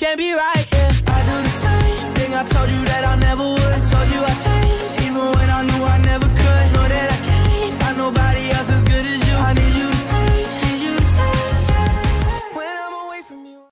can't be right, yeah. I do the same thing I told you that I'll